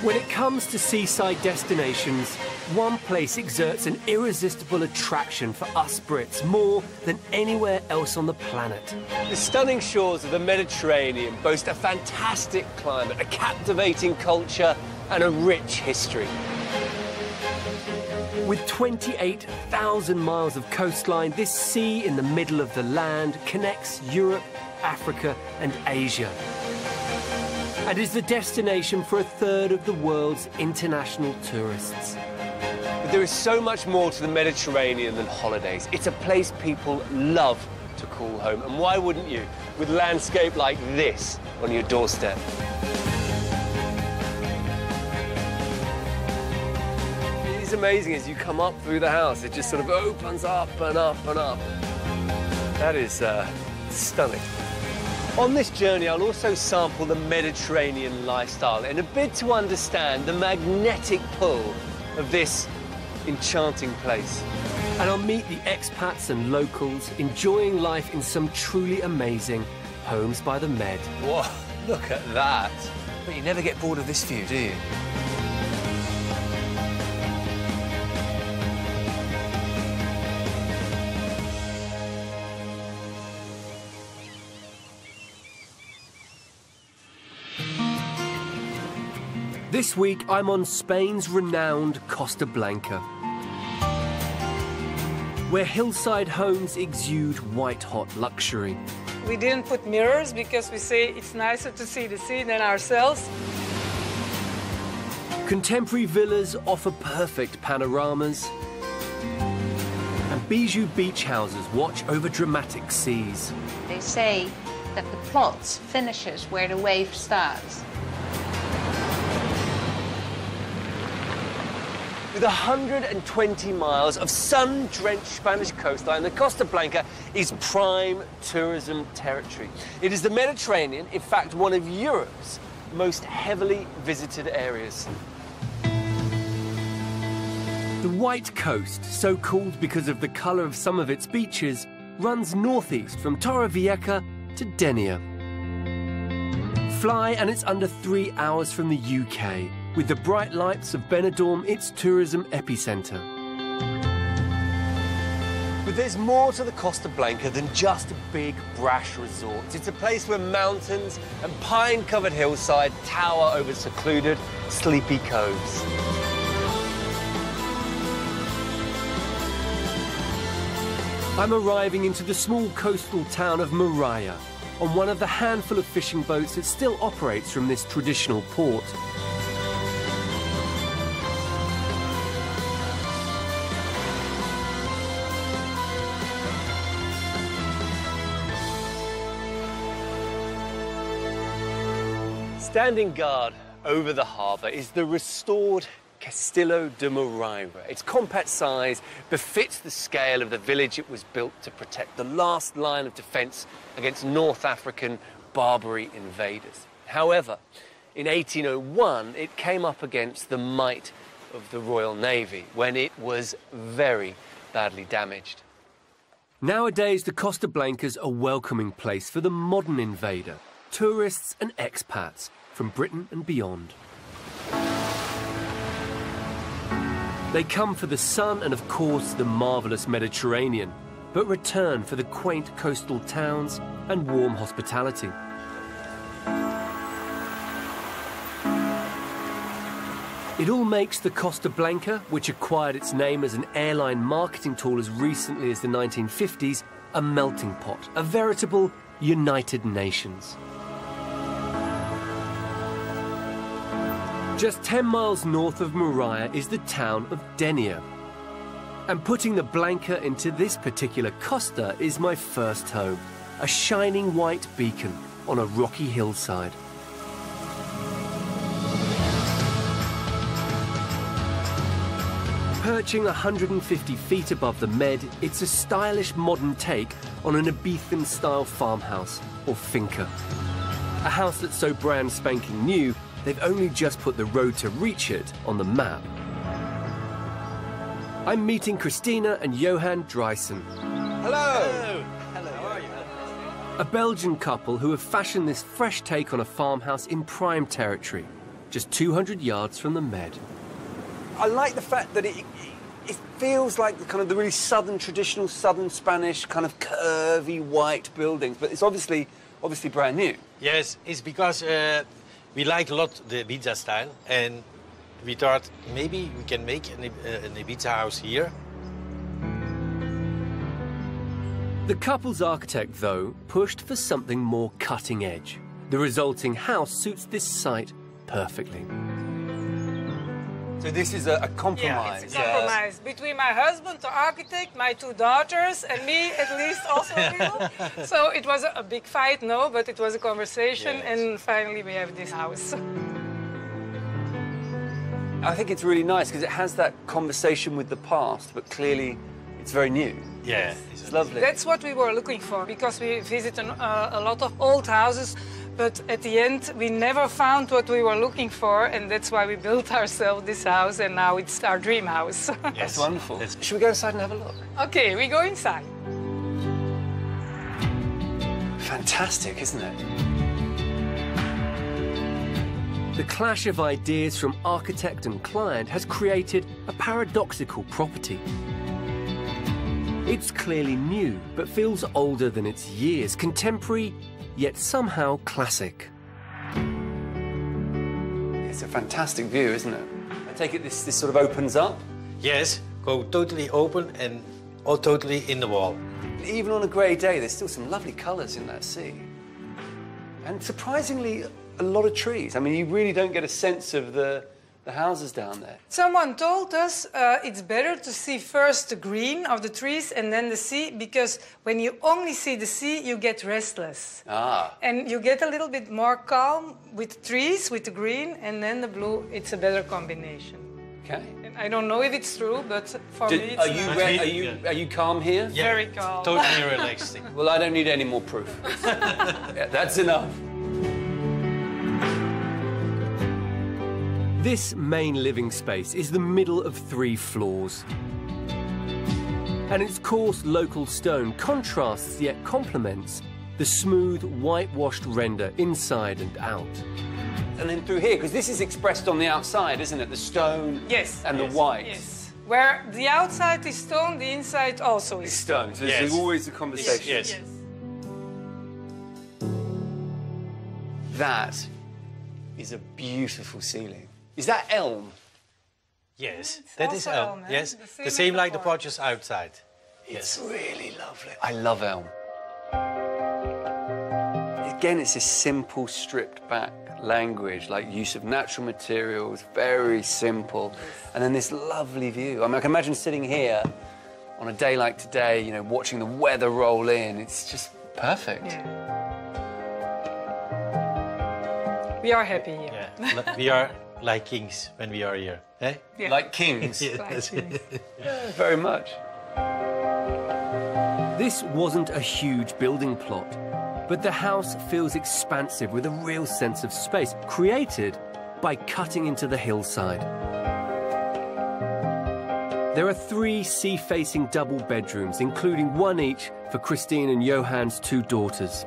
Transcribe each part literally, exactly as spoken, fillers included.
When it comes to seaside destinations, one place exerts an irresistible attraction for us Brits more than anywhere else on the planet. The stunning shores of the Mediterranean boast a fantastic climate, a captivating culture and a rich history. With twenty-eight thousand miles of coastline, this sea in the middle of the land connects Europe, Africa and Asia, and is the destination for a third of the world's international tourists. But there is so much more to the Mediterranean than holidays. It's a place people love to call home, and why wouldn't you, with landscape like this on your doorstep? It's amazing as you come up through the house, it just sort of opens up and up and up. That is uh, stunning. On this journey, I'll also sample the Mediterranean lifestyle in a bid to understand the magnetic pull of this enchanting place. And I'll meet the expats and locals enjoying life in some truly amazing homes by the Med. Whoa, look at that. But you never get bored of this view, do you? This week, I'm on Spain's renowned Costa Blanca, where hillside homes exude white-hot luxury. We didn't put mirrors because we say it's nicer to see the sea than ourselves. Contemporary villas offer perfect panoramas, and bijou beach houses watch over dramatic seas. They say that the plot finishes where the wave starts. With one hundred twenty miles of sun-drenched Spanish coastline, the Costa Blanca is prime tourism territory. It is the Mediterranean, in fact, one of Europe's most heavily visited areas. The White Coast, so called because of the colour of some of its beaches, runs northeast from Torrevieja to Denia. Fly and it's under three hours from the U K. With the bright lights of Benidorm, its tourism epicentre. But there's more to the Costa Blanca than just a big, brash resort. It's a place where mountains and pine-covered hillside tower over secluded, sleepy coves. I'm arriving into the small coastal town of Muralla, on one of the handful of fishing boats that still operates from this traditional port. Standing guard over the harbour is the restored Castillo de Muralla. Its compact size befits the scale of the village it was built to protect, the last line of defence against North African Barbary invaders. However, in eighteen oh one, it came up against the might of the Royal Navy when it was very badly damaged. Nowadays, the Costa Blanca's a welcoming place for the modern invader, tourists and expats from Britain and beyond. They come for the sun and, of course, the marvellous Mediterranean, but return for the quaint coastal towns and warm hospitality. It all makes the Costa Blanca, which acquired its name as an airline marketing tool as recently as the nineteen fifties, a melting pot, a veritable United Nations. Just ten miles north of Muralla is the town of Denia. And putting the Blanca into this particular costa is my first home, a shining white beacon on a rocky hillside. Perching one hundred fifty feet above the Med, it's a stylish modern take on an Ibizan-style farmhouse, or finca. A house that's so brand spanking new, they've only just put the road to reach it on the map. I'm meeting Christina and Johan Dreysen. Hello! Hello! Hello, how are you? A Belgian couple who have fashioned this fresh take on a farmhouse in prime territory. just two hundred yards from the Med. I like the fact that it, it feels like the kind of the really southern, traditional southern Spanish kind of curvy white buildings, but it's obviously, obviously brand new. Yes, it's because uh, we like a lot the Ibiza style, and we thought maybe we can make an, uh, an Ibiza house here. The couple's architect, though, pushed for something more cutting edge. The resulting house suits this site perfectly. So this is a, a compromise. Yeah, it's a compromise uh, between my husband, the architect, my two daughters, and me, at least, also a little. So it was a, a big fight, no, but it was a conversation, yes. And finally we have this house. I think it's really nice because it has that conversation with the past, but clearly it's very new. Yeah, it's, it's lovely. That's what we were looking for, because we visited uh, a lot of old houses. But at the end, we never found what we were looking for, and that's why we built ourselves this house, and now it's our dream house. Yes. That's wonderful. That's... Should we go inside and have a look? OK, we go inside. Fantastic, isn't it? The clash of ideas from architect and client has created a paradoxical property. It's clearly new, but feels older than its years, contemporary, yet somehow classic. It's a fantastic view, isn't it? I take it this, this sort of opens up? Yes, go totally open and all totally in the wall. Even on a grey day, there's still some lovely colours in that sea. And surprisingly, a lot of trees. I mean, you really don't get a sense of the, the houses down there. Someone told us uh, it's better to see first the green of the trees and then the sea, because when you only see the sea, you get restless. Ah. And you get a little bit more calm with trees, with the green, and then the blue. It's a better combination. Okay. And I don't know if it's true, but for Did, me it's are you, nice. re are, you, are you calm here? Yeah, very calm. Totally relaxing. Well, I don't need any more proof. Yeah, that's enough. This main living space is the middle of three floors. And its coarse local stone contrasts yet complements the smooth whitewashed render inside and out. And then through here, because this is expressed on the outside, isn't it? The stone yes, and yes, the white. Yes. Where the outside is stone, the inside also is stone. So yes. There's always a conversation. Yes. yes. That is a beautiful ceiling. Is that elm? Yes, it's that is elm. elm, eh? Yes, the same, the same like the before. porches outside. It's Yes. really lovely. I love elm. Again, it's this simple, stripped-back language, like use of natural materials, very simple. And then this lovely view. I mean, I can imagine sitting here on a day like today, you know, watching the weather roll in. It's just perfect. Yeah. We are happy here. Yeah. We are like kings when we are here. Eh? Yeah. Like kings. Yes. Like kings. Yeah, very much. This wasn't a huge building plot, but the house feels expansive with a real sense of space, created by cutting into the hillside. There are three sea-facing double bedrooms, including one each for Christine and Johann's two daughters.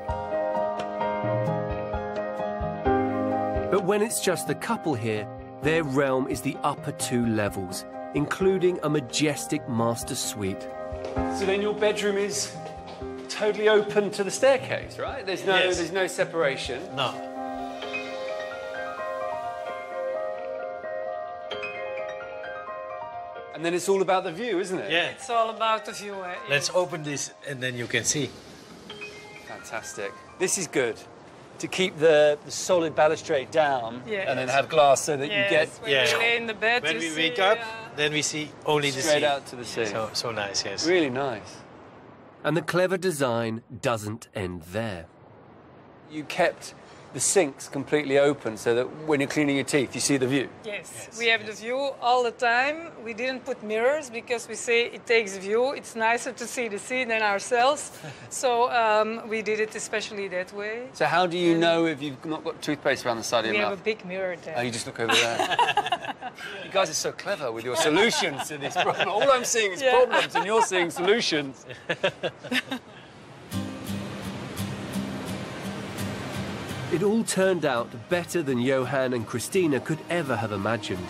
But when it's just the couple here, their realm is the upper two levels, including a majestic master suite. So then your bedroom is totally open to the staircase, right? There's no, Yes. there's no separation. No. And then it's all about the view, isn't it? Yeah. It's all about the view. Eh? Let's open this and then you can see. Fantastic. This is good. To keep the, the solid balustrade down Yes. and then have glass so that Yes, you get when Yeah. you lay in the bed, When you we see, wake up, uh, then we see only the straight sea. out to the sea. So, so nice, yes. Really nice. And the clever design doesn't end there. You kept the sinks completely open so that when you're cleaning your teeth, you see the view. Yes, Yes, we have yes. the view all the time. We didn't put mirrors because we say it takes view. It's nicer to see the sea than ourselves. So um, we did it especially that way. So how do you know if you've not got toothpaste around the side of We your have a mouth? big mirror there. Oh, you just look over there. You guys are so clever with your solutions to this problem. All I'm seeing is Yeah. problems and you're seeing solutions. It all turned out better than Johan and Christina could ever have imagined.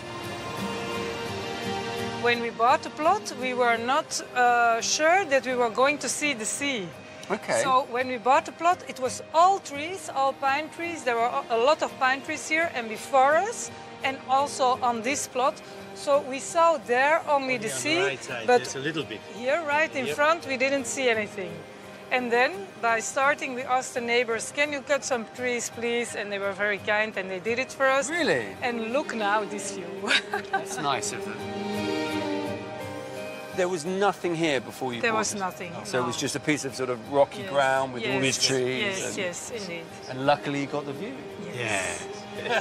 When we bought the plot, we were not uh, sure that we were going to see the sea. Okay. So when we bought the plot, it was all trees, all pine trees. There were a lot of pine trees here, and before us, and also on this plot. So we saw there only the on sea, the right side, but just a little bit. here, right in Yep. front, we didn't see anything. And then, by starting, we asked the neighbors, can you cut some trees, please? And they were very kind, and they did it for us. Really? And look now, this view. That's nice of them. There was nothing here before you There bought was it. nothing, So it no. was just a piece of sort of rocky Yes, ground with all yes, these trees. Yes, and, yes, indeed. and luckily you got the view. Yes. Yeah.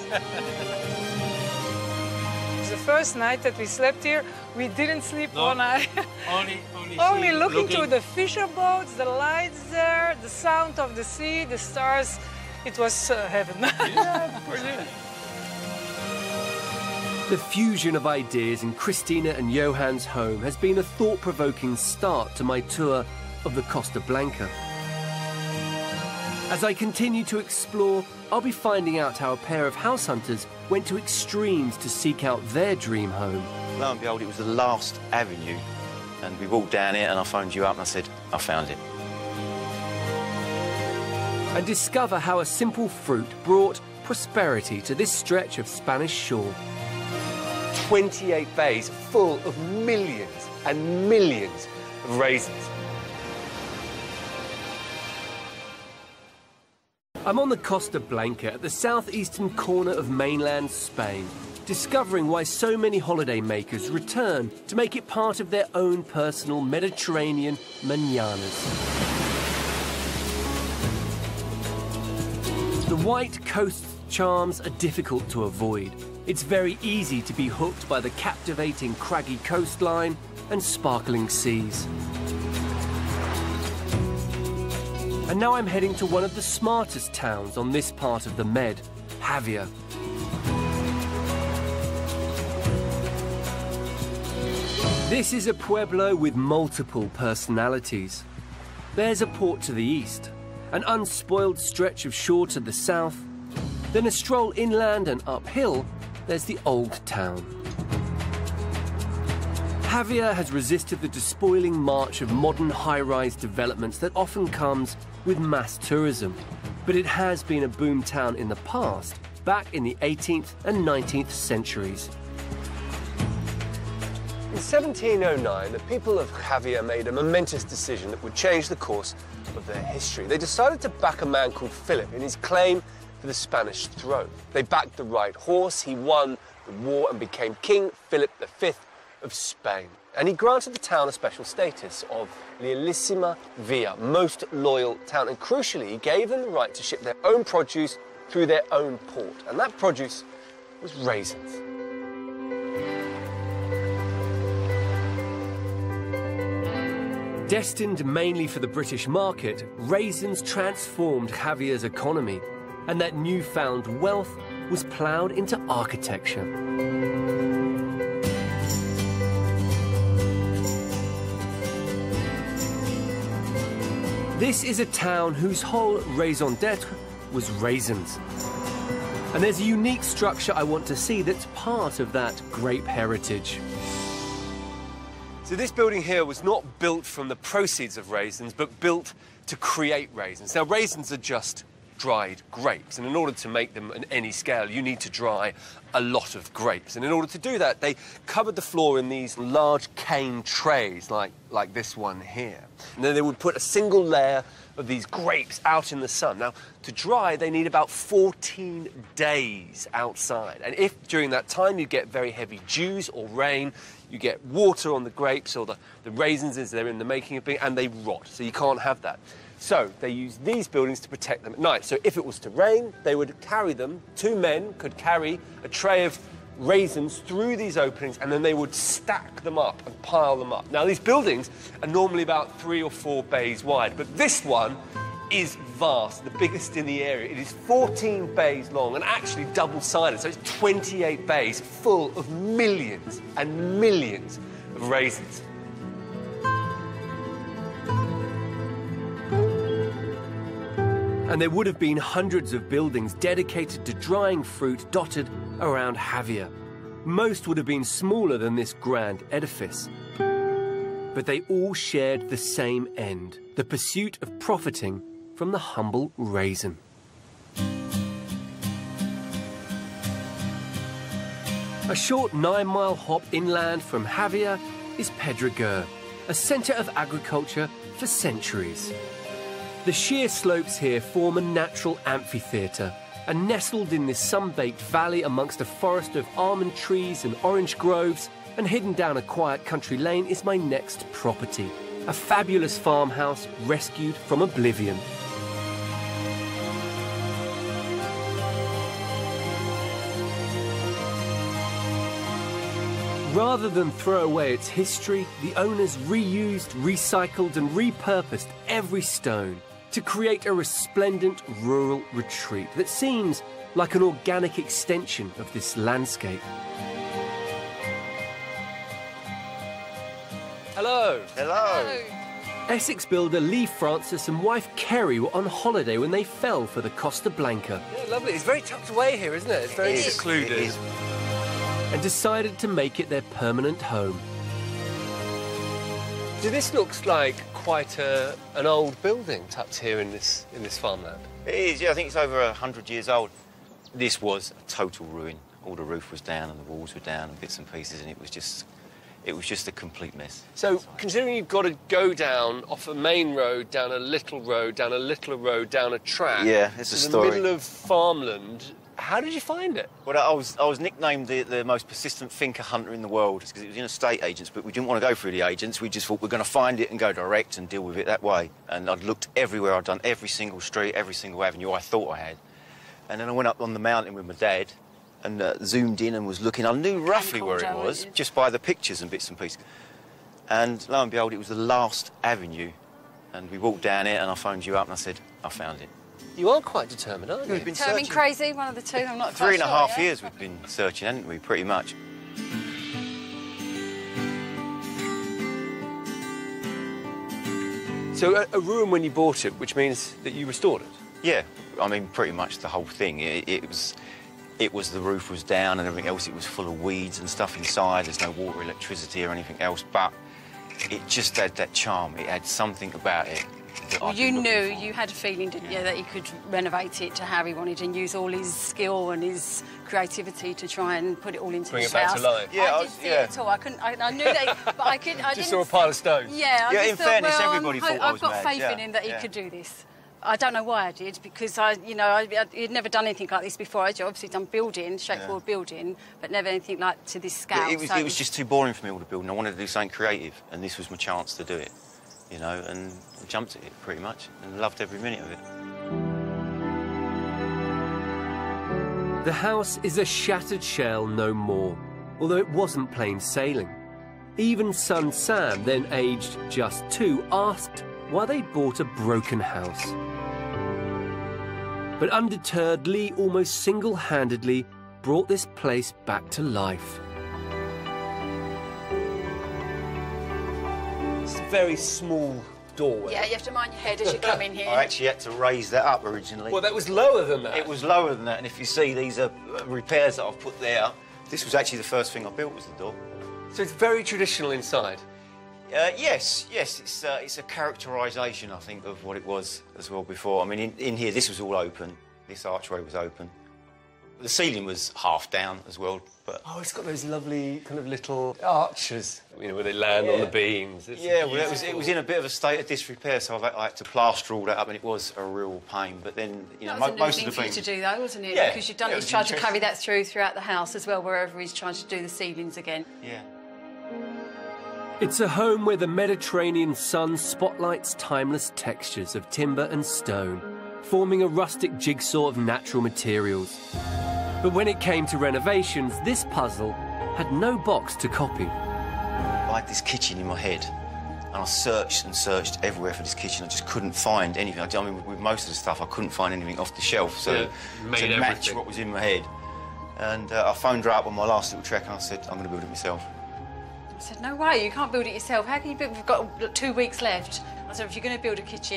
The first night that we slept here, we didn't sleep No. one night. Only, only, Only see- looking, to the fisher boats, the lights there, the sound of the sea, the stars. It was uh, heaven. Yeah, brilliant. The fusion of ideas in Christina and Johan's home has been a thought-provoking start to my tour of the Costa Blanca. As I continue to explore, I'll be finding out how a pair of house hunters went to extremes to seek out their dream home. Lo and behold, it was the last avenue, and we walked down it, and I phoned you up and I said, I found it. And discover how a simple fruit brought prosperity to this stretch of Spanish shore. twenty-eight bays full of millions and millions of raisins. I'm on the Costa Blanca at the southeastern corner of mainland Spain, discovering why so many holiday makers return to make it part of their own personal Mediterranean mañanas. The white coast charms are difficult to avoid. It's very easy to be hooked by the captivating craggy coastline and sparkling seas. And now I'm heading to one of the smartest towns on this part of the Med, Javier. This is a pueblo with multiple personalities. There's a port to the east, an unspoiled stretch of shore to the south, then a stroll inland and uphill, there's the old town. Javier has resisted the despoiling march of modern high-rise developments that often comes with mass tourism, but it has been a boom town in the past, back in the eighteenth and nineteenth centuries. In seventeen oh nine, the people of Javier made a momentous decision that would change the course of their history. They decided to back a man called Philip in his claim for the Spanish throne. They backed the right horse, he won the war and became King Philip the Fifth of Spain. And he granted the town a special status of Lealissima Villa, most loyal town. And crucially, he gave them the right to ship their own produce through their own port. And that produce was raisins. Destined mainly for the British market, raisins transformed Javier's economy, and that newfound wealth was ploughed into architecture. This is a town whose whole raison d'etre was raisins. And there's a unique structure I want to see that's part of that grape heritage. So this building here was not built from the proceeds of raisins, but built to create raisins. Now, raisins are just dried grapes, and in order to make them on any scale, you need to dry a lot of grapes. And in order to do that, they covered the floor in these large cane trays, like, like this one here. And then they would put a single layer of these grapes out in the sun. Now, to dry, they need about fourteen days outside. And if during that time you get very heavy dews or rain, you get water on the grapes or the, the raisins as they're in the making of being, and they rot, so you can't have that. So they use these buildings to protect them at night. So if it was to rain, they would carry them. Two men could carry a tray of raisins through these openings, and then they would stack them up and pile them up. Now, these buildings are normally about three or four bays wide, but this one is vast, the biggest in the area. It is fourteen bays long and actually double-sided, so it's twenty-eight bays full of millions and millions of raisins. And there would have been hundreds of buildings dedicated to drying fruit dotted around Javier. Most would have been smaller than this grand edifice. But they all shared the same end, the pursuit of profiting from the humble raisin. A short nine-mile hop inland from Javier is Pedreguer, a centre of agriculture for centuries. The sheer slopes here form a natural amphitheatre, and nestled in this sun-baked valley amongst a forest of almond trees and orange groves, and hidden down a quiet country lane is my next property, a fabulous farmhouse rescued from oblivion. Rather than throw away its history, the owners reused, recycled and repurposed every stone to create a resplendent rural retreat that seems like an organic extension of this landscape. Hello. Hello. Essex builder Lee Francis and wife Kerry were on holiday when they fell for the Costa Blanca. Yeah, lovely. It's very tucked away here, isn't it? It's very It is, secluded. it is. And decided to make it their permanent home. So this looks like quite a, an old building tucked here in this in this farmland. It is, yeah, I think it's over a hundred years old. This was a total ruin. All the roof was down and the walls were down and bits and pieces, and it was just, it was just a complete mess. So considering you've got to go down off a main road, down a little road, down a little road, down a track. Yeah, it's to a the story. middle of farmland. How did you find it? Well, I was, I was nicknamed the, the most persistent thinker hunter in the world because it was in estate agents, but we didn't want to go through the agents. We just thought we're going to find it and go direct and deal with it that way. And I'd looked everywhere. I'd done every single street, every single avenue I thought I had. And then I went up on the mountain with my dad and uh, zoomed in and was looking. I knew roughly where it was just by the pictures and bits and pieces. And lo and behold, it was the last avenue. And we walked down it and I phoned you up and I said, I found it. You are quite determined, aren't you? We've been Determined, searching. crazy, one of the two. I'm not quite Three and a sure, half yeah. years we've been searching, haven't we, pretty much. So a, a ruin when you bought it, which means that you restored it? Yeah, I mean, pretty much the whole thing. It, it was, it was the roof was down and everything else. It was full of weeds and stuff inside. There's no water, electricity or anything else, but it just had that charm. It had something about it. that Well, I'd you been knew, looking for. you had a feeling, didn't you, that you could renovate it to how he wanted and use all his skill and his creativity to try and put it all into Bring this it back house. to life. Yeah, I I didn't was- see yeah. it at all. I couldn't. I, I knew that, but I could. I Just didn't. saw a pile of stones. Yeah, I Yeah, just in thought, fairness, well, everybody I'm, thought I I've was got mad, faith yeah, in him that he yeah. could do this. I don't know why I did, because I, you know, I, I, he'd never done anything like this before. I'd obviously done building, straightforward Yeah. building, but never anything like to this scale. Yeah, it was, so it was just too boring for me, all the building. I wanted to do something creative, and this was my chance to do it, you know, and I jumped at it pretty much and loved every minute of it. The house is a shattered shell no more, although it wasn't plain sailing. Even son Sam, then aged just two, asked why they'd bought a broken house. But undeterred, Lee almost single-handedly brought this place back to life. It's a very small doorway. Yeah, you have to mind your head as you come in here. I actually had to raise that up originally. Well, that was lower than that. It was lower than that, and if you see these are repairs that I've put there, this was actually the first thing I built was the door. So it's very traditional inside. Uh, yes, yes, it's, uh, it's a characterisation, I think, of what it was as well before. I mean, in, in here, this was all open. This archway was open. The ceiling was half down as well, but... Oh, it's got those lovely kind of little arches, you know, where they land on Yeah. the beams. It's Yeah, well, it was, it beautiful. was in a bit of a state of disrepair, so I've, I had to plaster all that up, and it was a real pain. But then, you know, That was mo- a new most thing of the for you things... to do, though, wasn't it? Yeah, Because you've done yeah, it, it he's was tried to interesting. carry that through throughout the house as well, wherever he's trying to do the ceilings again. Yeah. It's a home where the Mediterranean sun spotlights timeless textures of timber and stone, forming a rustic jigsaw of natural materials. But when it came to renovations, this puzzle had no box to copy. I had this kitchen in my head, and I searched and searched everywhere for this kitchen. I just couldn't find anything. I mean, with most of the stuff, I couldn't find anything off the shelf, so Yeah, made to match everything. what was in my head. And uh, I phoned her up on my last little trek, and I said, I'm going to build it myself. I said, no way, you can't build it yourself. How can you build? We've got two weeks left. I said, if you're going to build a kitchen,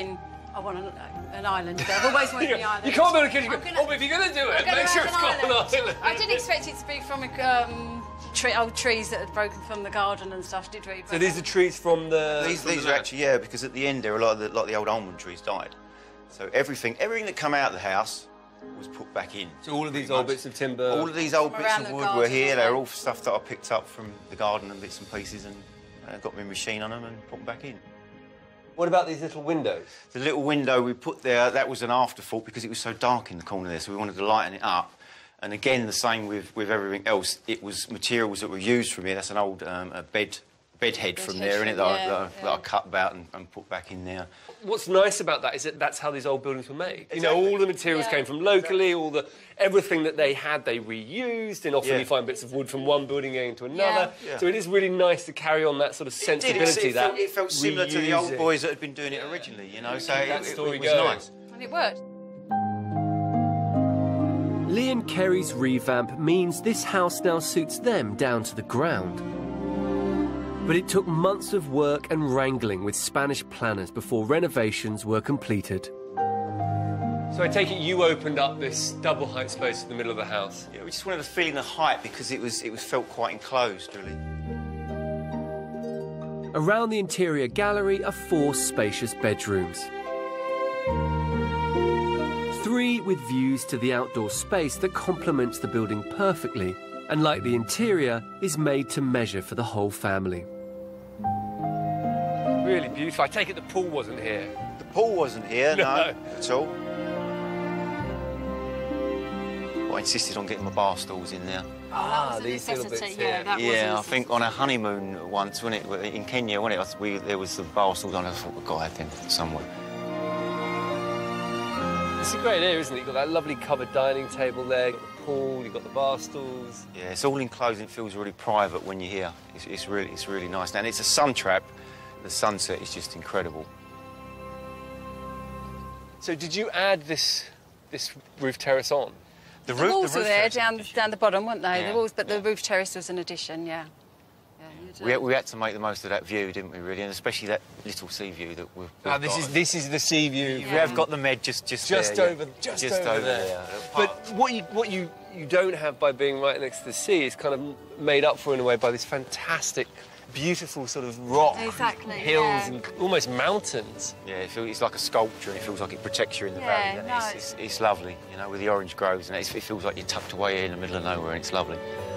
I want an, an island. I've always wanted an island. You can't build a kitchen. I'm gonna- Oh, but if you're going to do it, gonna make sure have it's an got an island. island. I didn't expect it to be from um, tree, old trees that had broken from the garden and stuff, did we? So these are trees from the... These, from these the are land. actually, yeah, because at the end there, a lot of the, lot of the old almond trees died. So everything, everything that come out of the house was put back in. So all of these pretty old much. bits of timber... All of these old From bits around of the wood were garden, here. weren't They're they? all stuff that I picked up from the garden and bits and pieces and uh, got my machine on them and put them back in. What about these little windows? The little window we put there, that was an afterthought because it was so dark in the corner there, so we wanted to lighten it up. And again, the same with, with everything else. It was materials that were used from here. That's an old um, a bed, bed head Bed from head there, innit, from- that, I, yeah, that, I, yeah. that I cut about and, and put back in there. What's nice about that is that that's how these old buildings were made. You know, Exactly. all the materials Yeah. came from locally, all the everything that they had they reused, and often Yeah. you find bits of wood from one building going to another. Yeah. So it is really nice to carry on that sort of It, did, sensibility. it, that felt, it felt similar to the old reusing. boys that had been doing it originally, you know, so Keep it, that it, story it was going. nice. And it worked. Lee and Kerry's revamp means this house now suits them down to the ground. But it took months of work and wrangling with Spanish planners before renovations were completed. So I take it you opened up this double height space in the middle of the house. Yeah, we just wanted a feeling of height because it was, it was felt quite enclosed, really. Around the interior gallery are four spacious bedrooms. Three with views to the outdoor space that complements the building perfectly, and like the interior, is made to measure for the whole family. Really beautiful. I take it the pool wasn't here. The pool wasn't here, no, No. at all. I insisted on getting my bar stools in there. Ah, was a these little necessity, bits yeah, here. that was a Yeah, I necessity. think on a honeymoon once, wasn't it, in Kenya, wasn't it? We, there was the bar stools on. I thought, we've got to have them somewhere. It's a great area, isn't it? You've got that lovely covered dining table there, you've got the pool, you've got the bar stools. Yeah, it's all enclosed and it feels really private when you're here. It's, it's really, it's really nice. And it's a sun trap. The sunset is just incredible. So did you add this this roof terrace on? The, The roof, walls the were roof there terrace down is- down the bottom, weren't they? Yeah, The walls, but yeah. the roof terrace was an addition, yeah. yeah you'd, uh, We, we had to make the most of that view, didn't we, really? And especially that little sea view that we've, we've Ah, this got. is this is the sea view. We have got the med just just Just there, yeah. over, just, just over, over there. there. But what you what you you don't have by being right next to the sea is kind of made up for in a way by this fantastic, beautiful sort of rock, Exactly, hills yeah. and almost mountains. Yeah, it feels, it's like a sculpture. It feels like it protects you in the Yeah, valley. doesn't it? no, it's, it's, it's lovely, you know, with the orange groves, and it's, it feels like you're tucked away here in the middle of nowhere, and it's lovely.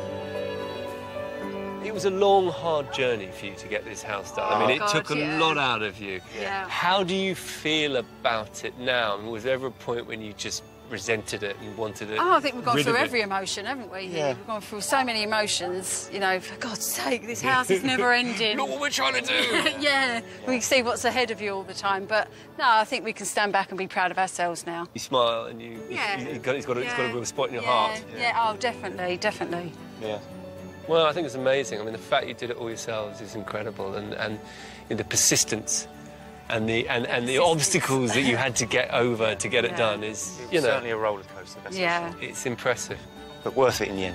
It was a long, hard journey for you to get this house done. I mean, Oh, it God, took a yeah. lot out of you. Yeah. How do you feel about it now? I mean, was there ever a point when you just resented it and wanted it? Oh, I think we've gone rid through of it? every emotion, haven't we? Yeah. We've gone through so many emotions. You know, for God's sake, this house is never ending. Look what we're trying to do. yeah, we see what's ahead of you all the time. But no, I think we can stand back and be proud of ourselves now. You smile and you, Yeah. you, you got, it's, got a, it's got a Yeah. real spot in your yeah, heart. Yeah. oh, definitely, definitely. Yeah. Well, I think it's amazing. I mean, the fact you did it all yourselves is incredible, and, and you know, the persistence and the and, and the obstacles that you had to get over to get it Yeah. done is, It was you know, certainly a roller coaster. That's for Yeah. sure. it's impressive. But worth it in the end.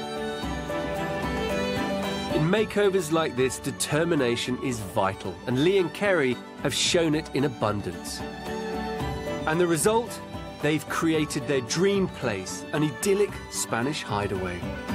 In makeovers like this, determination is vital, and Lee and Kerry have shown it in abundance. And the result? They've created their dream place, an idyllic Spanish hideaway.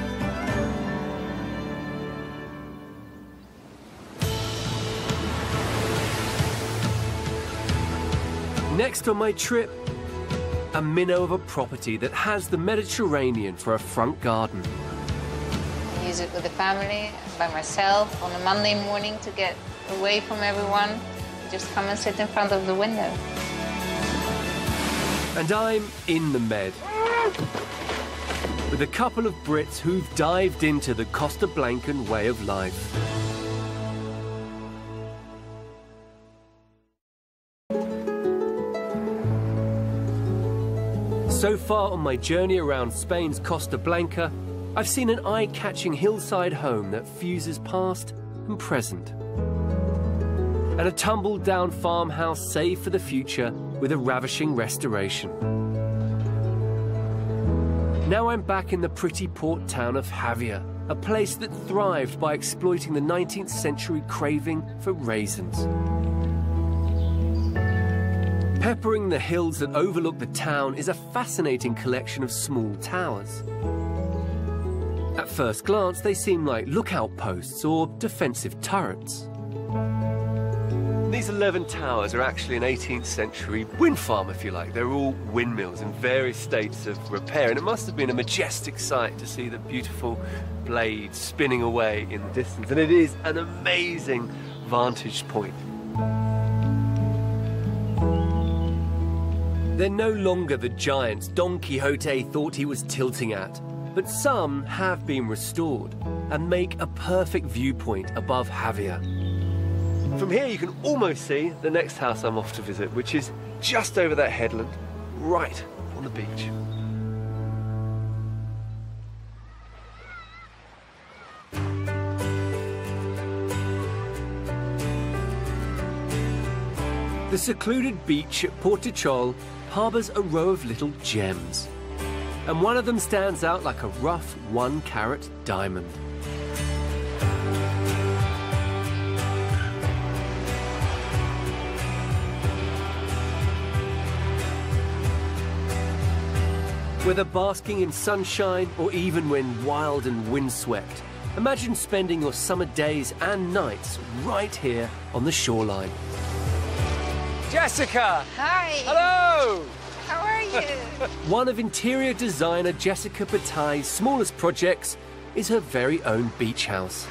Next on my trip, a minnow of a property that has the Mediterranean for a front garden. I use it with the family, by myself, on a Monday morning to get away from everyone. Just come and sit in front of the window. And I'm in the Med, with a couple of Brits who've dived into the Costa Blancan way of life. So far on my journey around Spain's Costa Blanca, I've seen an eye-catching hillside home that fuses past and present. And a tumbled-down farmhouse saved for the future with a ravishing restoration. Now I'm back in the pretty port town of Javier, a place that thrived by exploiting the nineteenth century craving for raisins. Peppering the hills that overlook the town is a fascinating collection of small towers. At first glance, they seem like lookout posts or defensive turrets. These eleven towers are actually an eighteenth century wind farm, if you like. They're all windmills in various states of repair, and it must have been a majestic sight to see the beautiful blades spinning away in the distance. And it is an amazing vantage point. They're no longer the giants Don Quixote thought he was tilting at, but some have been restored and make a perfect viewpoint above Javier. From here you can almost see the next house I'm off to visit, which is just over that headland, right on the beach. The secluded beach at Portuchol harbours a row of little gems, and one of them stands out like a rough one-carat diamond. Whether basking in sunshine or even when wild and windswept, imagine spending your summer days and nights right here on the shoreline. Jessica! Hi! Hello! How are you? One of interior designer Jessica Bataille's smallest projects is her very own beach house.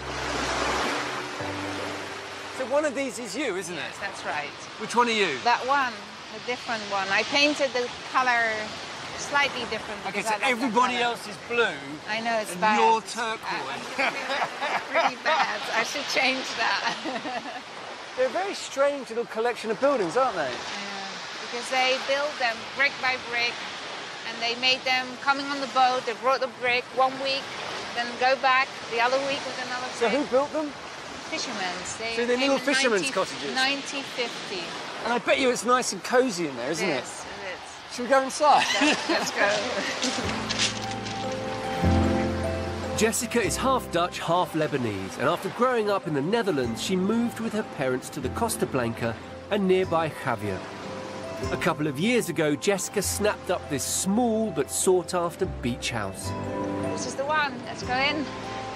So one of these is you, isn't Yes, it? that's right. Which one are you? That one, a different one. I painted the color slightly different. Okay, because so I like everybody that color. else is blue. I know it's and bad. you're Uh, turquoise. pretty bad. I should change that. They're a very strange little collection of buildings, aren't they? Yeah, because they built them brick by brick, and they made them coming on the boat. They brought the brick one week, then go back the other week with another So brick. who built them? Fishermen's. They So they're came little in fishermen's nineteen cottages? nineteen fifty. And I bet you it's nice and cosy in there, isn't it? Yes, it Should we go inside? is. Let's go. Jessica is half Dutch, half Lebanese, and after growing up in the Netherlands, she moved with her parents to the Costa Blanca and nearby Javier. A couple of years ago, Jessica snapped up this small but sought-after beach house. This is the one. Let's go in.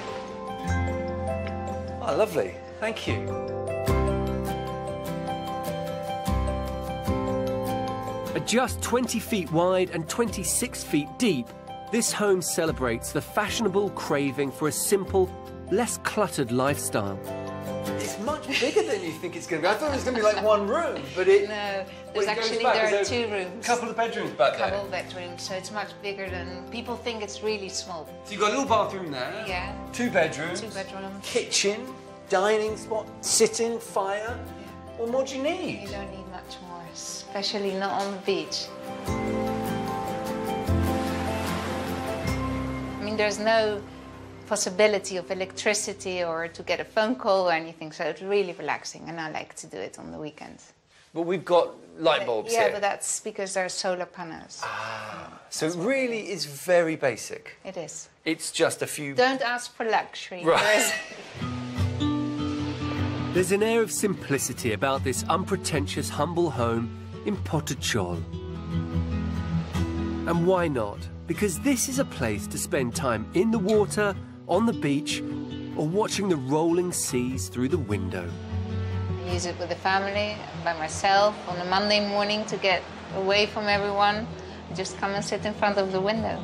Oh, lovely. Thank you. At just twenty feet wide and twenty-six feet deep, this home celebrates the fashionable craving for a simple, less cluttered lifestyle. It's much bigger than you think it's going to be. I thought it was going to be like one room, but it... No, well, there's it goes actually back. there are There's two a rooms. couple of bedrooms back there. Couple of bedrooms, so it's much bigger than people think. It's really small. So you've got a little bathroom there. Yeah. Two bedrooms. Two bedrooms. Kitchen, dining spot, sitting, fire. Yeah. What more do you need? You don't need much more, especially not on the beach. I mean, there's no possibility of electricity or to get a phone call or anything, so it's really relaxing, and I like to do it on the weekends. But we've got light bulbs Yeah, here. but that's because there are solar panels. Ah, so it really is very basic. It is. It's just a few... Don't ask for luxury. Right. There's- There's an air of simplicity about this unpretentious, humble home in Portuchol. And why not? Because this is a place to spend time in the water, on the beach, or watching the rolling seas through the window. I use it with the family, by myself, on a Monday morning to get away from everyone. I just come and sit in front of the window.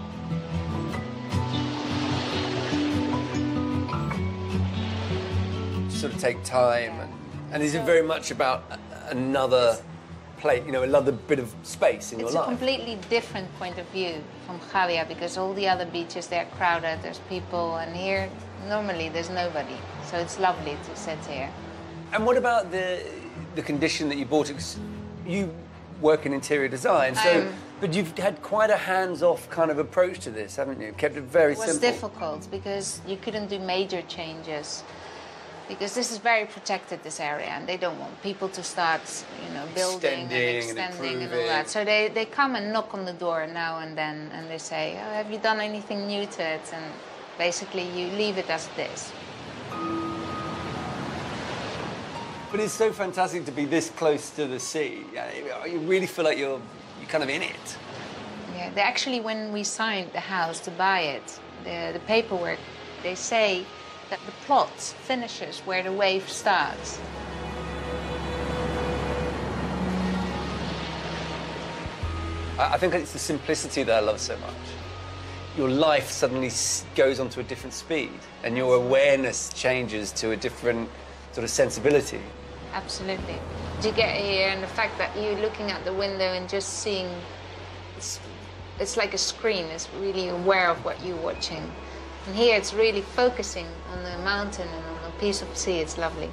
sort of take time, and, and is it very much about a, another plate, you know, another bit of space in It's your a life? completely different point of view from Javier, because all the other beaches, they're crowded, there's people, and here, normally, there's nobody. So it's lovely to sit here. And what about the the condition that you bought it? 'Cause you work in interior design, so Um, but you've had quite a hands-off kind of approach to this, haven't you? Kept it very It was simple. difficult because you couldn't do major changes. Because this is very protected, this area, and they don't want people to start, you know, building Extending and and extending and, all improving. that. So they, they come and knock on the door now and then, and they say, oh, have you done anything new to it? And basically you leave it as it is. But it's so fantastic to be this close to the sea. You really feel like you're, you're kind of in it. Yeah, they actually, when we signed the house to buy it, the, the paperwork, they say that the plot finishes where the wave starts. I think it's the simplicity that I love so much. Your life suddenly goes onto a different speed and your awareness changes to a different sort of sensibility. Absolutely. You get here and the fact that you're looking out the window and just seeing, it's, it's like a screen, it's really aware of what you're watching. And here it's really focusing on the mountain and on a piece of sea, it's lovely.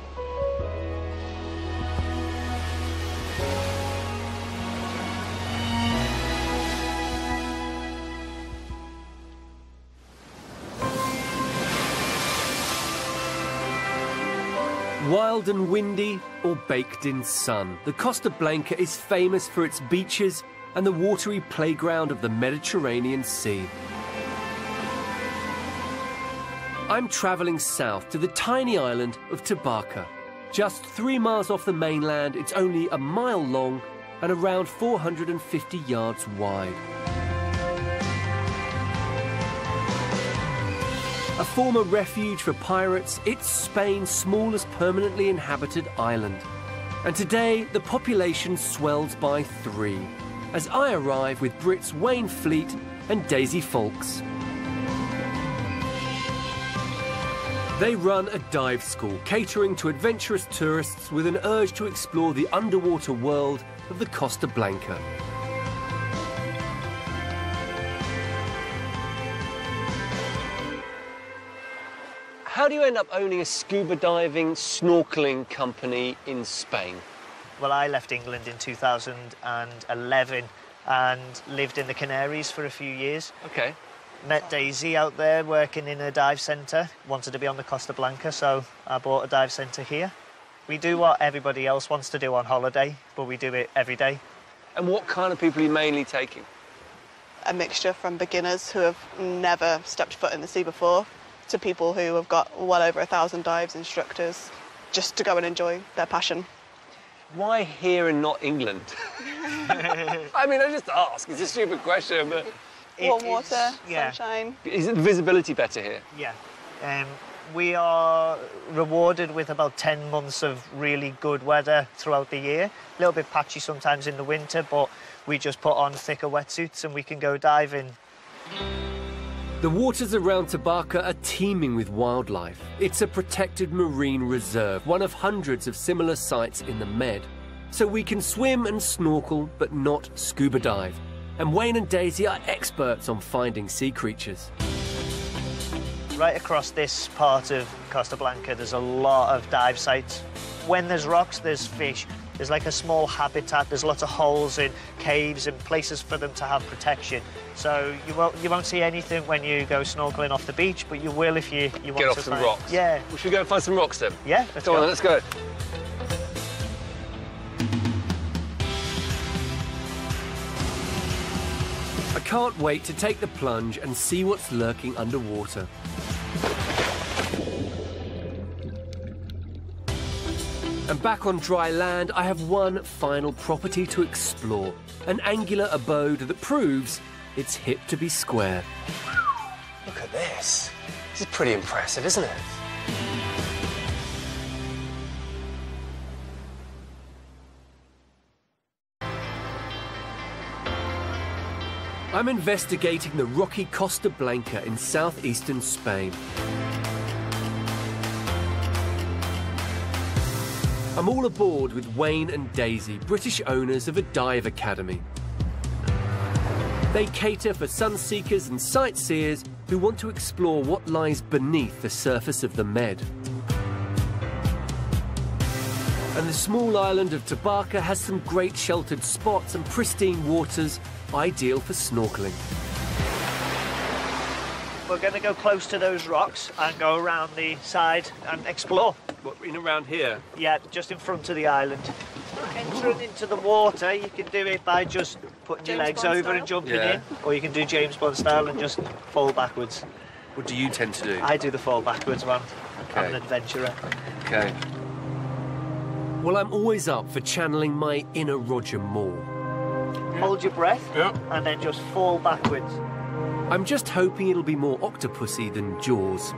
Wild and windy or baked in sun, the Costa Blanca is famous for its beaches and the watery playground of the Mediterranean Sea. I'm travelling south to the tiny island of Tabarca. Just three miles off the mainland, it's only a mile long and around four hundred fifty yards wide. A former refuge for pirates, it's Spain's smallest permanently inhabited island. And today, the population swells by three, as I arrive with Brits Wayne Fleet and Daisy Folks. They run a dive school, catering to adventurous tourists with an urge to explore the underwater world of the Costa Blanca. How do you end up owning a scuba diving, snorkeling company in Spain? Well, I left England in two thousand eleven and lived in the Canaries for a few years. Okay. Met Daisy out there working in a dive centre, wanted to be on the Costa Blanca, so I bought a dive centre here. We do what everybody else wants to do on holiday, but we do it every day. And what kind of people are you mainly taking? A mixture from beginners who have never stepped foot in the sea before to people who have got well over a thousand dives instructors just to go and enjoy their passion. Why here and not England? I mean, I just ask. It's a stupid question, but... Warm water, yeah. sunshine. Is the visibility better here? Yeah. Um, we are rewarded with about ten months of really good weather throughout the year. A little bit patchy sometimes in the winter, but we just put on thicker wetsuits and we can go diving. The waters around Tabarca are teeming with wildlife. It's a protected marine reserve, one of hundreds of similar sites in the Med. So we can swim and snorkel, but not scuba dive. And Wayne and Daisy are experts on finding sea creatures. Right across this part of Costa Blanca, there's a lot of dive sites. When there's rocks, there's fish. There's like a small habitat. There's lots of holes and caves and places for them to have protection. So you won't, you won't see anything when you go snorkeling off the beach, but you will if you, you want to Get off some find... rocks. Yeah. Well, should we go and find some rocks then? Yeah, let's go. go. on, let's go. I can't wait to take the plunge and see what's lurking underwater. And back on dry land, I have one final property to explore. An angular abode that proves it's hip to be square. Look at this. This is pretty impressive, isn't it? I'm investigating the rocky Costa Blanca in southeastern Spain. I'm all aboard with Wayne and Daisy, British owners of a dive academy. They cater for sunseekers and sightseers who want to explore what lies beneath the surface of the Med. And the small island of Tabarca has some great sheltered spots and pristine waters, ideal for snorkeling. We're going to go close to those rocks and go around the side and explore. What, in around here? Yeah, just in front of the island. Entering into the water, you can do it by just putting James your legs Bond over style? and jumping Yeah. in, or you can do James Bond style and just fall backwards. What do you tend to do? I do the fall backwards one. Okay. I'm an adventurer. Okay. Well, I'm always up for channeling my inner Roger Moore. Hold your breath, Yeah. and then just fall backwards. I'm just hoping it'll be more octopusy than Jaws.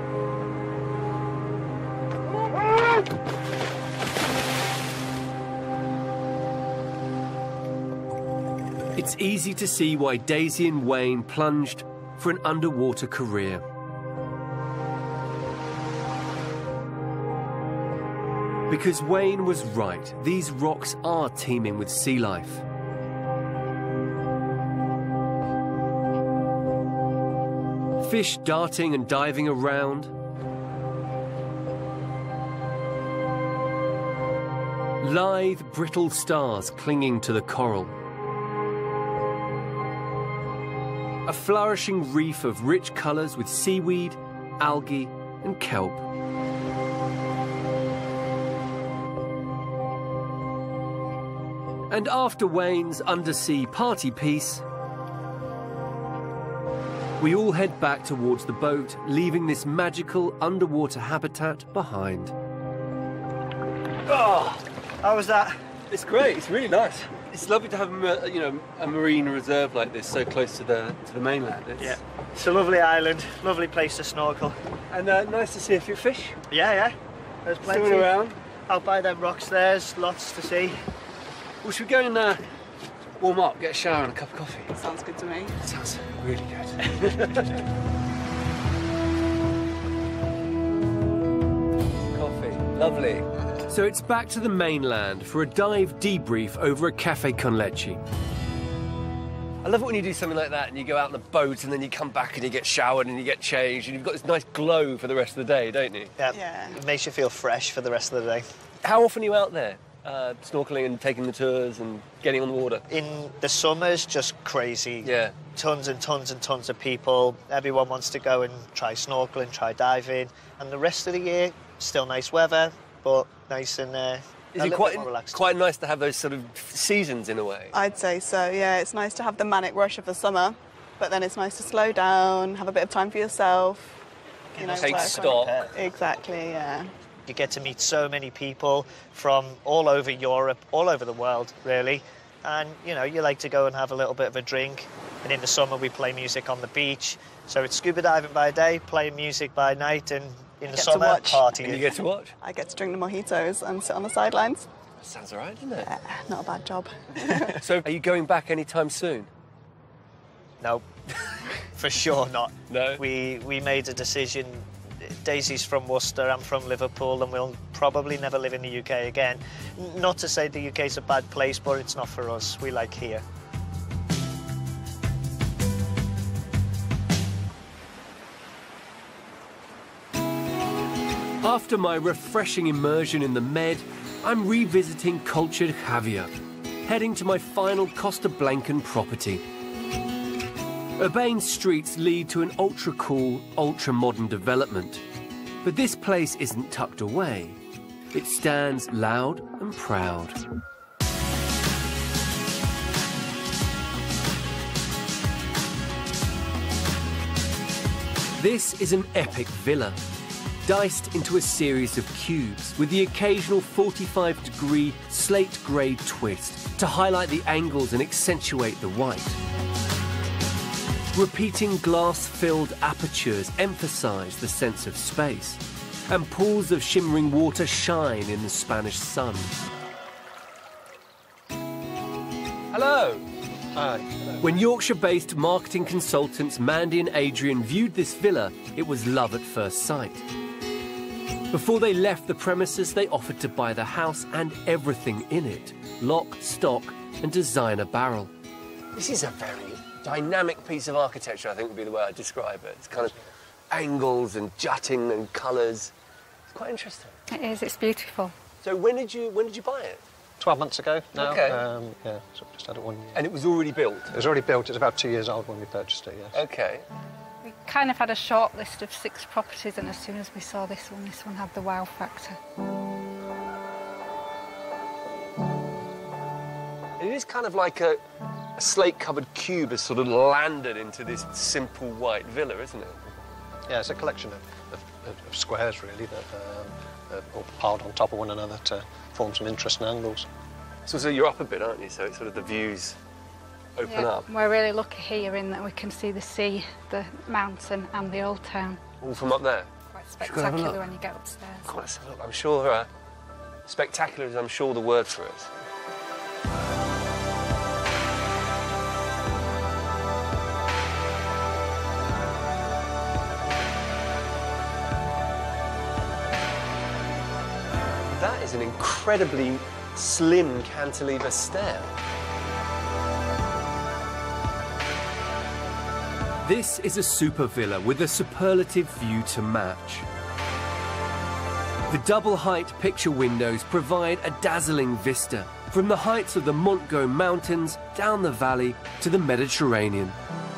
It's easy to see why Daisy and Wayne plunged for an underwater career. Because Wayne was right, these rocks are teeming with sea life. Fish darting and diving around. Lithe, brittle stars clinging to the coral. A flourishing reef of rich colours with seaweed, algae and kelp. And after Wayne's undersea party piece, we all head back towards the boat, leaving this magical underwater habitat behind. Oh, how was that? It's great. It's really nice. It's lovely to have a, ma- you know, a marine reserve like this so close to the to the mainland. It's... Yeah, it's a lovely island, lovely place to snorkel. And uh, nice to see a few fish Yeah, yeah. There's plenty swimming around. out by them rocks. There's lots to see. Well, should we go and uh, warm up, get a shower and a cup of coffee? Sounds good to me. Sounds really good. Coffee, lovely. So it's back to the mainland for a dive debrief over a cafe con leche. I love it when you do something like that and you go out on the boat and then you come back and you get showered and you get changed and you've got this nice glow for the rest of the day, don't you? Yeah. Yeah. It makes you feel fresh for the rest of the day. How often are you out there, uh, snorkeling and taking the tours and getting on the water? In the summers, just crazy. Yeah. Tons and tons and tons of people. Everyone wants to go and try snorkeling, try diving. And the rest of the year, still nice weather, but nice and uh, Is a it little quite bit more relaxed. quite nice to have those sort of seasons in a way? I'd say so, yeah. It's nice to have the manic rush of the summer, but then it's nice to slow down, have a bit of time for yourself. You know, Take work on- stock. Exactly, yeah. You get to meet so many people from all over Europe, all over the world, really. And, you know, you like to go and have a little bit of a drink. And in the summer, we play music on the beach. So it's scuba diving by day, playing music by night, and in the Get to summer, watch. partying. And you get to watch? I get to drink the mojitos and sit on the sidelines. That sounds all right, doesn't it? Uh, not a bad job. So are you going back anytime soon? No, for sure not. No? We, we made a decision. Daisy's from Worcester, I'm from Liverpool, and we'll probably never live in the U K again. N- Not to say the U K's a bad place, but it's not for us. We like here. After my refreshing immersion in the Med, I'm revisiting cultured Javier, heading to my final Costa Blancan property. Urbane streets lead to an ultra-cool, ultra-modern development. But this place isn't tucked away. It stands loud and proud. This is an epic villa, diced into a series of cubes with the occasional forty-five degree slate grey twist to highlight the angles and accentuate the white. Repeating glass-filled apertures emphasize the sense of space, and pools of shimmering water shine in the Spanish sun. Hello. Hi. When Yorkshire-based marketing consultants Mandy and Adrian viewed this villa, it was love at first sight. Before they left the premises, they offered to buy the house and everything in it: lock, stock, and designer barrel. This is a very dynamic piece of architecture, I think would be the way I'd describe it. It's kind of angles and jutting and colours. It's quite interesting. It is, it's beautiful. So when did you when did you buy it? twelve months ago now. Okay. Um, yeah, so just had it one year. And it was already built? It was already built. It was about two years old when we purchased it, yes. Okay. We kind of had a short list of six properties, and as soon as we saw this one, this one had the wow factor. It is kind of like a, a slate-covered cube has sort of landed into this simple white villa, isn't it? Yeah, it's a collection of, of, of squares, really, that um, are all piled on top of one another to form some interesting angles. So, so you're up a bit, aren't you? So it's sort of the views open yeah, up. We're really lucky here in that we can see the sea, the mountain and the old town. All from up there? Quite spectacular when you get upstairs. God, let's have a look. I'm sure uh, spectacular is, I'm sure, the word for it. That is an incredibly slim cantilever stair. This is a super villa with a superlative view to match. The double-height picture windows provide a dazzling vista from the heights of the Montgo Mountains down the valley to the Mediterranean.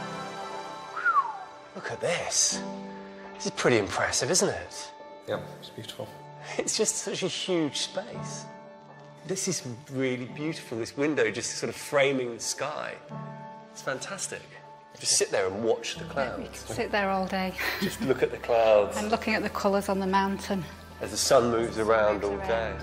Look at this. This is pretty impressive, isn't it? Yeah, it's beautiful. It's just such a huge space. This is really beautiful, this window just sort of framing the sky. It's fantastic. Just sit there and watch the clouds. Yeah, we could sit there all day. Just look at the clouds. And looking at the colours on the mountain. As the sun moves around all day.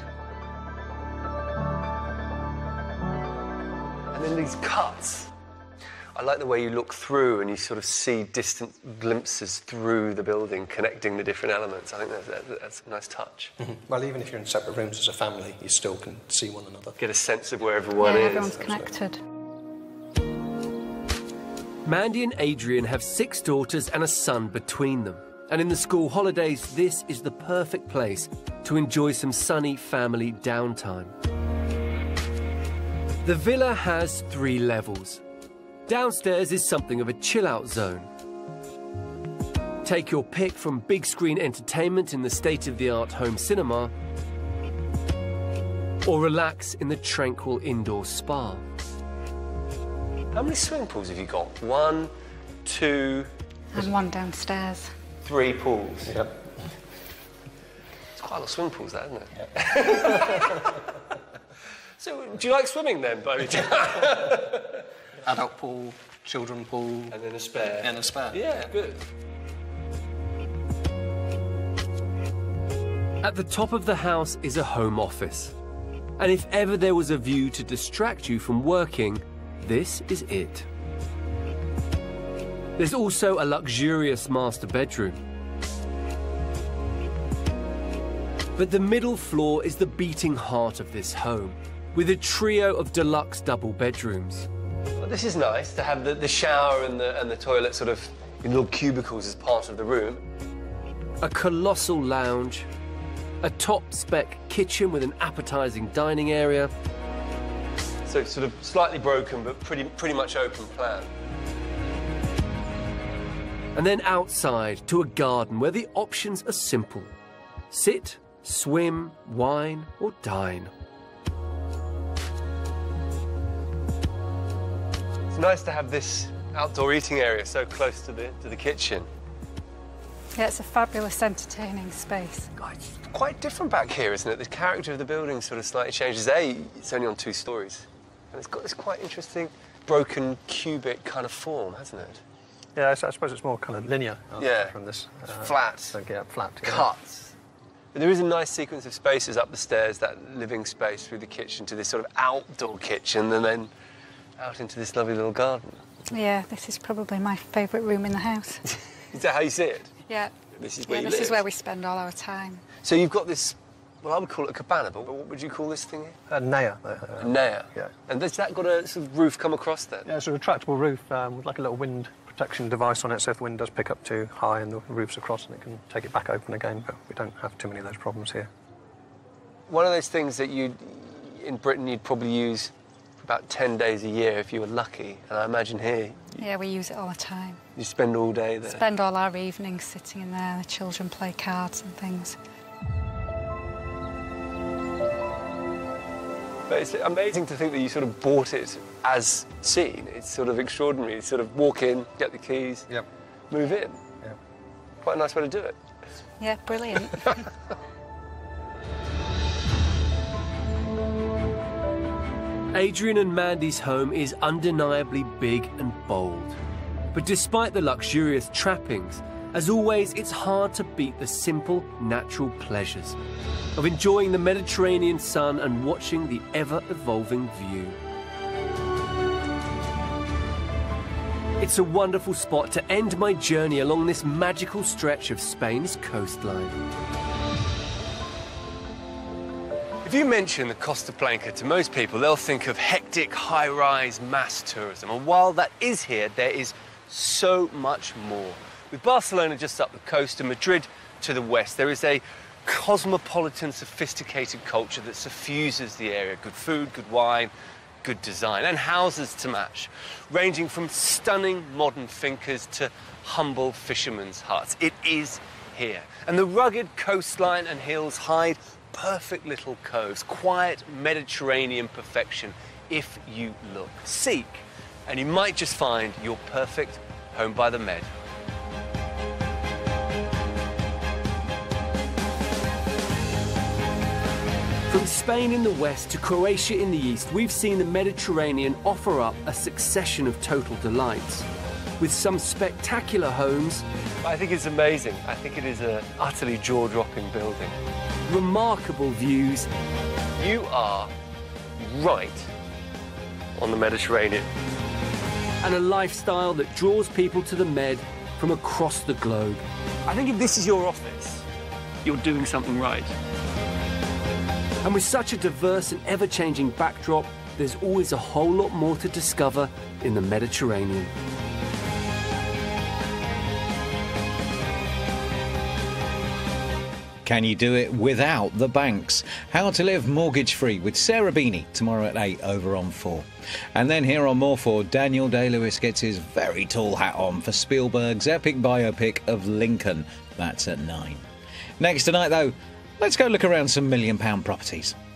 And then these cuts. I like the way you look through and you sort of see distant glimpses through the building, connecting the different elements. I think that's, that, that's a nice touch. Mm-hmm. Well, even if you're in separate rooms as a family, you still can see one another. Get a sense of where everyone yeah, is. everyone's connected. Mandy and Adrian have six daughters and a son between them. And in the school holidays, this is the perfect place to enjoy some sunny family downtime. The villa has three levels. Downstairs is something of a chill-out zone. Take your pick from big screen entertainment in the state-of-the-art home cinema, or relax in the tranquil indoor spa. How many swimming pools have you got? One, two... And one downstairs. Three pools? Yep. It's quite a lot of swimming pools, that, isn't it? Yep. So, do you like swimming then, by any chance? Adult pool, children pool... And then a spare. And a spare. Yeah, good. At the top of the house is a home office. And if ever there was a view to distract you from working, this is it. There's also a luxurious master bedroom. But the middle floor is the beating heart of this home, with a trio of deluxe double bedrooms. Well, this is nice to have the, the shower and the, and the toilet sort of in little cubicles as part of the room. A colossal lounge, a top-spec kitchen with an appetizing dining area. So sort of slightly broken, but pretty, pretty much open plan. And then outside to a garden where the options are simple. Sit, swim, wine, or dine. It's nice to have this outdoor eating area so close to the, to the kitchen. Yeah, it's a fabulous entertaining space. God, it's quite different back here, isn't it? The character of the building sort of slightly changes. A, it's only on two stories. And it's got this quite interesting broken cubic kind of form, hasn't it? Yeah, I suppose it's more kind of linear yeah. from this. Uh, flat. So, yeah, flat. Yeah. Cuts. But there is a nice sequence of spaces up the stairs, that living space through the kitchen to this sort of outdoor kitchen and then out into this lovely little garden. Yeah, this is probably my favourite room in the house. Is that how you see it? Yeah. This is where yeah, you this live? is where we spend all our time. So you've got this, well, I would call it a cabana, but what would you call this thing here? A naya. A naya? Yeah. And has that got a sort of roof come across then? Yeah, it's a retractable roof um, with like a little wind protection device on it, so if the wind does pick up too high and the roof's across, and it can take it back open again, but we don't have too many of those problems here. One of those things that you, in Britain, you'd probably use about ten days a year if you were lucky, and I imagine here... Yeah, we use it all the time. You spend all day there? Spend all our evenings sitting in there, the children play cards and things. But it's amazing to think that you sort of bought it as seen. It's sort of extraordinary. You sort of walk in, get the keys, yep. move in. Yep. Quite a nice way to do it. Yeah, brilliant. Adrian and Mandy's home is undeniably big and bold. But despite the luxurious trappings, As always, it's hard to beat the simple, natural pleasures of enjoying the Mediterranean sun and watching the ever-evolving view. It's a wonderful spot to end my journey along this magical stretch of Spain's coastline. If you mention the Costa Blanca to most people, they'll think of hectic, high-rise mass tourism. And while that is here, there is so much more. With Barcelona just up the coast and Madrid to the west, there is a cosmopolitan, sophisticated culture that suffuses the area. Good food, good wine, good design, and houses to match, ranging from stunning modern fincas to humble fishermen's huts. It is here. And the rugged coastline and hills hide perfect little coves, quiet Mediterranean perfection if you look. Seek, and you might just find your perfect home by the Med. From Spain in the west to Croatia in the east, we've seen the Mediterranean offer up a succession of total delights, with some spectacular homes. I think it's amazing. I think it is an utterly jaw-dropping building. Remarkable views. You are right on the Mediterranean. And a lifestyle that draws people to the Med from across the globe. I think if this is your office, you're doing something right. And with such a diverse and ever-changing backdrop, there's always a whole lot more to discover in the Mediterranean. Can you do it without the banks? How to live mortgage-free with Sarah Beanie tomorrow at eight over on four. And then here on More four, Daniel Day-Lewis gets his very tall hat on for Spielberg's epic biopic of Lincoln. That's at nine. Next tonight, though, let's go look around some million-pound properties.